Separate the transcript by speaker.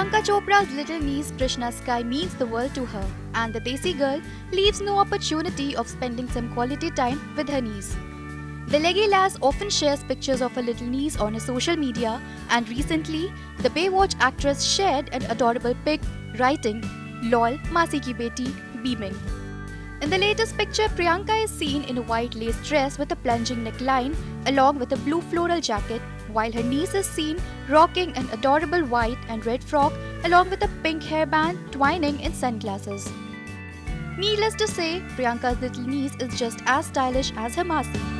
Speaker 1: Priyanka Chopra's little niece Krishna Sky means the world to her, and the Desi girl leaves no opportunity of spending some quality time with her niece. The leggy lass often shares pictures of her little niece on her social media, and recently, the Baywatch actress shared an adorable pic writing, "Lol, Masi ki beti," beaming. In the latest picture, Priyanka is seen in a white lace dress with a plunging neckline along with a blue floral jacket, while her niece is seen rocking an adorable white and red frock along with a pink hairband twining in sunglasses. Needless to say, Priyanka's little niece is just as stylish as her Masi.